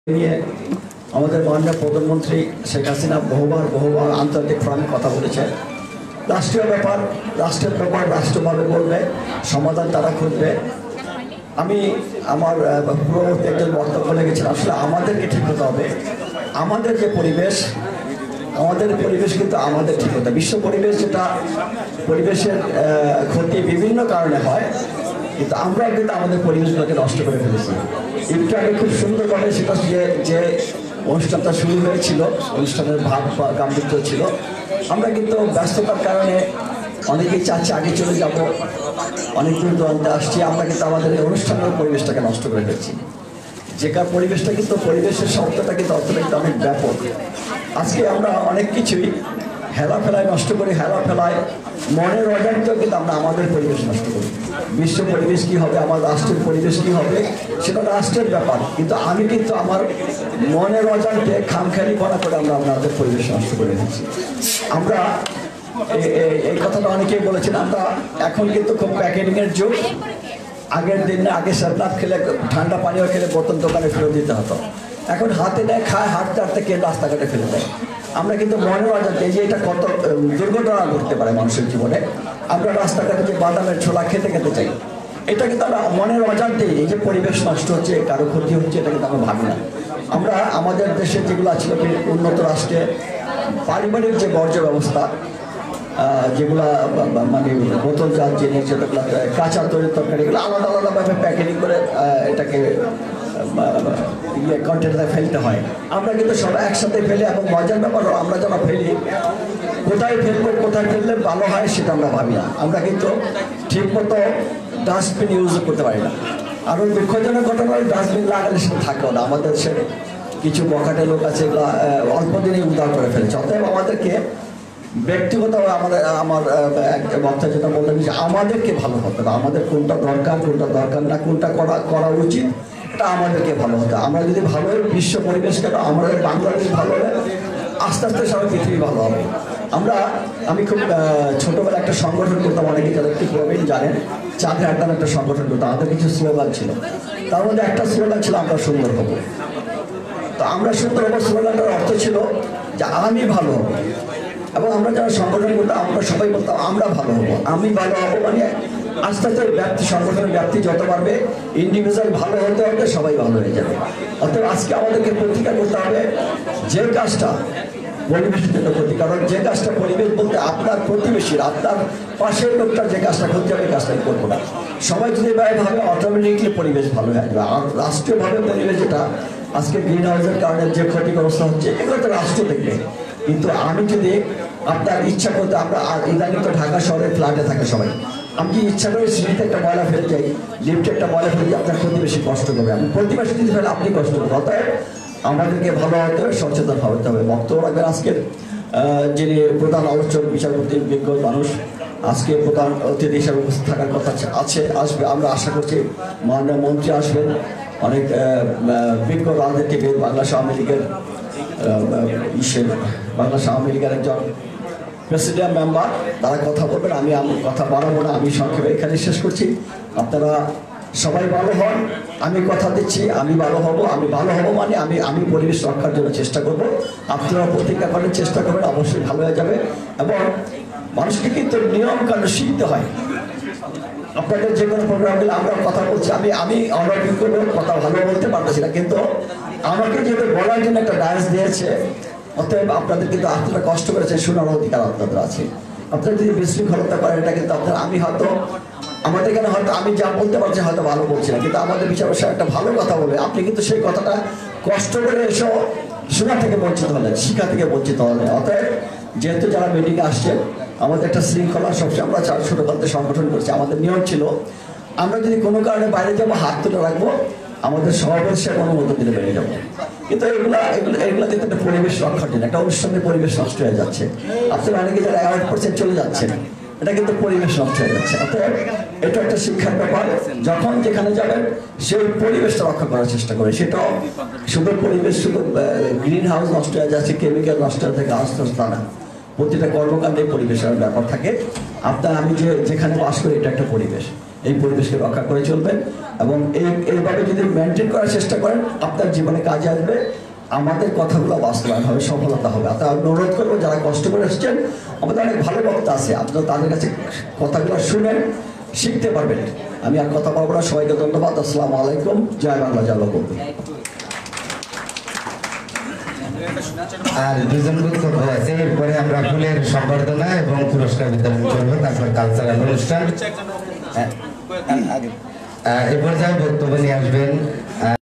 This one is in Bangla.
নিয়ে আমাদের মাননীয় প্রধানমন্ত্রী শেখ হাসিনা বহুবার আন্তর্জাতিক ফোরামে কথা বলেছে। রাষ্ট্রীয় ব্যাপার রাষ্ট্রভাবে বলবে, সমাধান তারা খুঁজবে। আমি আমার পূর্ববর্তী একজন বক্তব্য লেগেছিলাম, আসলে আমাদেরকে ঠিক হতে হবে। আমাদের যে পরিবেশ কিন্তু আমাদের ঠিক হতে হবে। বিশ্ব পরিবেশ যেটা পরিবেশের ক্ষতি বিভিন্ন কারণে হয়, কিন্তু আমরা কিন্তু আমাদের পরিবেশগুলোকে নষ্ট করে ফেলেছি। একটু আগে খুব সুন্দরভাবে সেটা যে অনুষ্ঠানটা শুরু হয়েছিল, অনুষ্ঠানের ভাব বা গাম্ভীর্য ছিল। আমরা কিন্তু ব্যস্ততার কারণে অনেকেই চাচ্ছে আগে চলে যাব, অনেক দূর দূরান্তে আসছি, আমরা কিন্তু আমাদের এই অনুষ্ঠানের পরিবেশটাকে নষ্ট করে ফেলছি। যেখানে পরিবেশটা কিন্তু পরিবেশের শব্দটা কিন্তু অর্থনীতি অনেক ব্যাপক। আজকে আমরা অনেক কিছুই হেলাফেলায় নষ্ট করি, হেলাফেলায় মনের অজান্তেও কিন্তু আমরা আমাদের পরিবেশ নষ্ট করি। বিশ্ব পরিবেশ কী হবে, আমার রাষ্ট্রের পরিবেশ কী হবে, সেটা রাষ্ট্রের ব্যাপার, কিন্তু আমি কিন্তু আমার মনের অজান্তে খামখেয়ালিপনা করে আমরা আমাদের পরিবেশ নষ্ট করে দিচ্ছি। আমরা এই কথাটা অনেকেই বলেছেন, আমরা এখন কিন্তু খুব প্যাকেটিংয়ের যুগ। আগের দিনে আগে সারলাভ খেলে, ঠান্ডা পানীয় খেলে বোতল দোকানে ফেরত দিতে হতো। এখন হাতে নেয়, খায়, হাঁটতে হাঁটতে কে রাস্তাঘাটে ফেলে দেয়। আমরা কিন্তু মনে অজান্তে যে এটা কত দুর্ঘটনা ঘটতে পারে মানুষের জীবনে। আমরা রাস্তাঘাটে যে বাদামের ছোলা খেতে চাই, এটা কিন্তু আমরা মনের অজান্তে এই যে পরিবেশ নষ্ট হচ্ছে, কারো ক্ষতি হচ্ছে, এটা কিন্তু আমরা ভাবি না। আমরা আমাদের দেশে যেগুলো ছিল উন্নত রাষ্ট্রে পারিবারিক যে বর্জ্য ব্যবস্থা, যেগুলা মানে বোতলজাত জিনিস, যেগুলো কাঁচা তৈরি তরকারি, এগুলো আলাদা আলাদাভাবে প্যাকেটিং করে এটাকে কন্টেনারে ফেলতে হয়। আমরা কিন্তু সবাই একসাথে ফেলি, এবং মজার ব্যাপার আমরা যারা ফেলি, কোথায় ফেললে ভালো হয় সেটা আমরা ভাবি না। আমরা কিন্তু ঠিকমতো ডাস্টবিন ইউজ করতে পারি না। আরও দুঃখজনক ঘটনা, ডাস্টবিন লাগালে সেটা থাকেও না। আমাদের সে কিছু বখাটে লোক আছে, এগুলো অল্প দিনেই উদ্ধার করে ফেলেছে। অতএব আমাদেরকে ব্যক্তিগতভাবে আমার বক্তা যেটা বললেন যে আমাদেরকে ভালো হতে হবে, আমাদের কোনটা দরকার না, কোনটা করা উচিত, এটা আমাদেরকে ভালো হতে হবে। আমরা যদি ভালো বিশ্ব পরিবেশ কেন, আমাদের বাংলাদেশ ভালো হবে, আস্তে আস্তে সবাই পৃথিবী ভালো হবে। আমি খুব ছোটবেলা একটা সংগঠন করতাম, অনেকে যারা একটু প্রবীণ জানেন, চাঁদে আড্ডার একটা সংগঠন করতাম। আমাদের কিছু স্লোগান ছিল, তার মধ্যে একটা স্লোগান ছিল আমরা সুন্দর হবো। তো আমরা সুন্দর হবো স্লোগানটার অর্থ ছিল যে আমি ভালো হবো, এবং আমরা যারা সংগঠন করতাম আমরা সবাই বলতাম আমরা ভালো হবো। আমি ভালো হবো মানে আস্তে আস্তে সংগঠনের ব্যাপ্তি যত বাড়বে, ইন্ডিভিজুয়াল ভালো হতে হতে সবাই ভালো হয়ে যাবে। অর্থাৎ আজকে আমাদেরকে প্রতিজ্ঞা করতে হবে, যে কাজটা পরিবেশের জন্য ক্ষতিকারক, যে কাজটা পরিবেশ বলতে আপনার প্রতিবেশীর, আপনার পাশের লোকটার যে কাজটা ক্ষতি হবে, কাজটা করবো না। সবাই যদি ভাবে অটোমেটিকলি পরিবেশ ভালো হয়ে যাবে। আর রাষ্ট্রীয়ভাবে পরিবেশ যেটা আজকে গ্রিন হাউসের কারণে যে ক্ষতিগ্রস্ত হচ্ছে, এগুলো তো রাষ্ট্র দেখবে। কিন্তু আমি যদি আপনার ইচ্ছা করতে, আমরা ইদানিং তো ঢাকা শহরে ফ্ল্যাটে থাকে সবাই, আমি কি ইচ্ছা করে সিঁড়িতে একটা ময়লা ফেলে যাই, লিফটে একটা ময়লা ফেলে যাই, আপনার প্রতিবেশী কষ্ট করবে, আমি প্রতিবেশী যদি ফেলে আপনি কষ্ট করবেন। অতএব আমাদেরকে ভালো হতে হবে, সচেতন হতে হবে। বক্তব্য রাখবেন আজকের যিনি প্রধান আলোচক, বিচারপতি, বিজ্ঞ মানুষ, আজকে প্রধান অতিথি হিসাবে উপস্থিত থাকার কথা আসবে। আমরা আশা করছি মাননীয় মন্ত্রী আসবেন, অনেক বিজ্ঞ রাজনীতিবিদ, বাংলাদেশ আওয়ামী লীগের একজন প্রেসিডেন্ট মেম্বার, তারা কথা বলবেন। আমি কথা বাড়াবো না, আমি সংক্ষেপে এখানে শেষ করছি। আপনারা সবাই ভালো হন, আমি কথা দিচ্ছি, আমি ভালো হব মানে আমি পরিবেশ রক্ষার জন্য চেষ্টা করব। আপনারা প্রতিজ্ঞা করার চেষ্টা করবেন, অবশ্যই ভালো হয়ে যাবে। এবং মানুষকে কিন্তু নিয়ম কানুন শিখতে হয়। আপনাদের যে কোনো প্রোগ্রামগুলো আমরা কথা বলছি, আমি অনভিজ্ঞ কথা ভালো বলতে পারতেছি না, কিন্তু আমাকে যেহেতু বলার জন্য একটা ডায়াস দিয়েছে, অতএব আপনাদের কিন্তু আপনারা কষ্ট করেছে, শোনার অধিকার আপনাদের আছে। আপনারা যদি বিশৃঙ্খলতা করেন, এটা কিন্তু আমাদের এখানে হয়তো আমি যা বলতে পারছি হয়তো ভালো বলছি না, কিন্তু আমাদের বিচারক সাহেব একটা ভালো কথা বলে, আপনি কিন্তু সেই কথাটা কষ্ট করে এসে শোনা থেকে বঞ্চিত হলেন, শিক্ষা থেকে বঞ্চিত হলেন। অতএব যেহেতু যারা মিটিংয়ে আসছেন, আমাদের একটা শৃঙ্খলা সবসময় আমরা ছোটবেলাতে সংগঠন করছি, আমাদের নিয়ম ছিল আমরা যদি কোনো কারণে বাইরে যাবো, হাত তুলে রাখবো, আমাদের সভাপতির অনুমতি দিলে বেড়ে যাবো। কিন্তু এগুলা কিন্তু একটা পরিবেশ রক্ষার জন্য, একটা অনুষ্ঠানের পরিবেশ নষ্ট হয়ে যাচ্ছে। আপনারা অনেকে যারা 1% চলে যাচ্ছেন, এটা কিন্তু পরিবেশ নষ্ট হয়ে যাচ্ছে। অতএব এটা একটা শিক্ষার ব্যাপার, যখন যেখানে যাবেন সেই পরিবেশটা রক্ষা করার চেষ্টা করে। সেটাও শুধু পরিবেশ, শুধু গ্রিন হাউস নষ্ট হয়ে যাচ্ছে, কেমিক্যাল নষ্ট হয়ে থাকে, আস্তে আস্তে না, প্রতিটা কর্মকাণ্ডে পরিবেশের ব্যাপার থাকে। আমি যেখানে বাস করি, এটা একটা পরিবেশ, এই পরিবেশকে রক্ষা করে চলবেন। এবং এইভাবে যদি মেনটেন করার চেষ্টা করেন আপনার জীবনে কাজে আসবে, আমাদের কথাগুলো বাস্তবায়ন হবে, সফলতা হবে। অর্থাৎ আমি অনুরোধ করবো যারা কষ্ট করে এসছেন, আমাদের অনেক ভালো বক্তা আছে, আপনারা তাদের কাছে কথাগুলো শুনেন, শিখতে পারবেন। আমি আর কথা বলবো না, সবাইকে ধন্যবাদ। আসসালামু আলাইকুম, জয় বাংলা, জয় বঙ্গবন্ধু। আর দুজন বক্তব্য আছে, এরপরে আমরা ফুলের সম্বর্ধনা এবং পুরস্কার বিতরণ করবো, তারপর কালচারাল অনুষ্ঠান। এরপর যা বক্তব্য নিয়ে আসবেন